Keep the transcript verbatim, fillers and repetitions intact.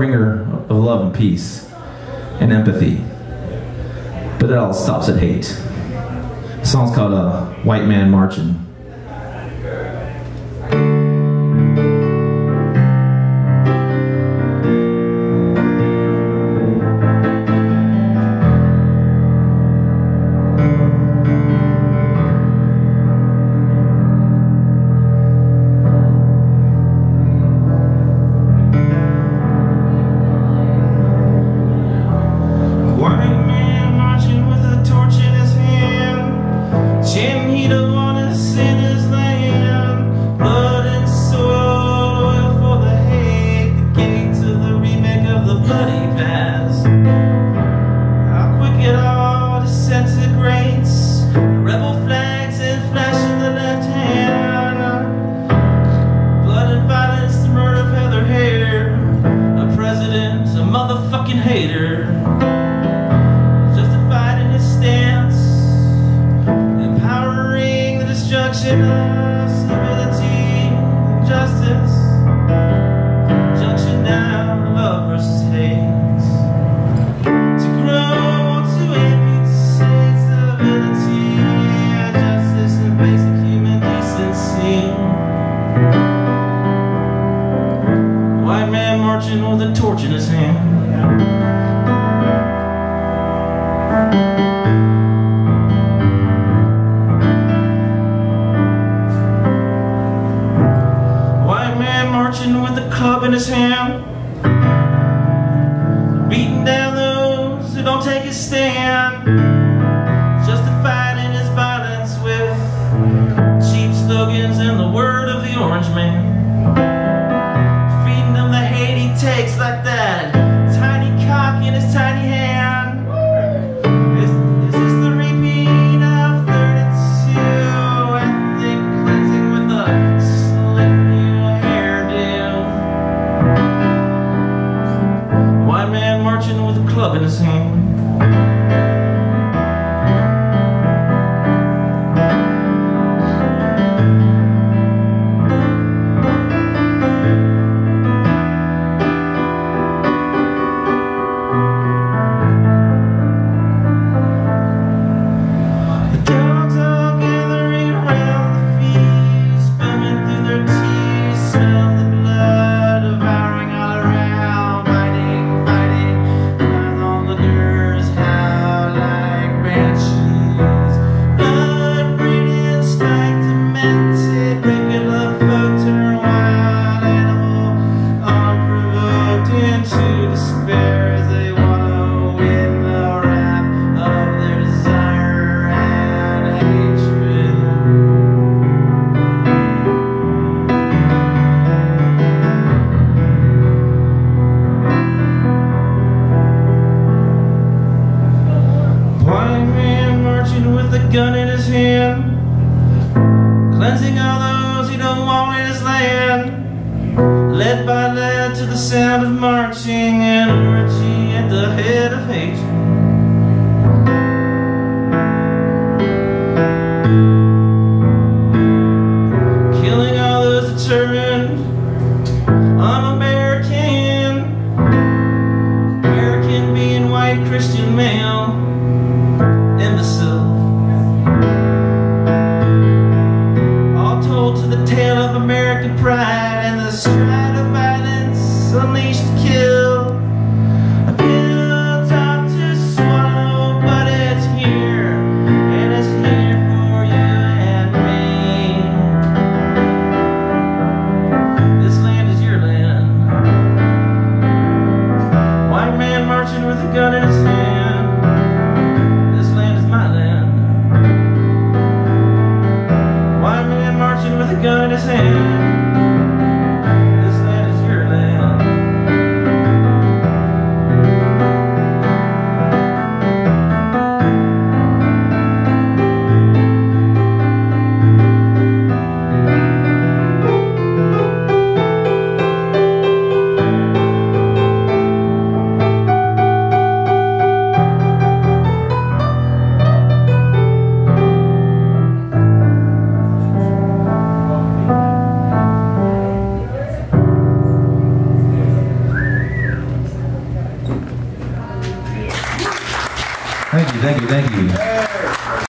bringer of love and peace and empathy. But it all stops at hate. The song's called uh, White Man Marching. With a torch in his hand. White man marching with a club in his hand, beating down those who don't take his stand, justified in his violence with cheap slogans and the word of the orange man. Takes like that tiny cock in his tiny hand. Is, is this the repeat of thirty-two? Ethnic cleansing with a slick new hairdo. White man marching with a club in his hand. With a gun in his hand, cleansing all those he don't want in his land, led by led to the sound of marching and orgy at the head of hatred. Killing all those determined un-American, American being white Christian male, imbecile. All told to the tale of American pride and the stride of violence unleashed to kill. A pill tough to swallow, but it's here, and it's here for you and me. This land is your land. White man marching with a gun in his hand. With a gun in his hand. This land is your land. Thank you, thank you, thank you.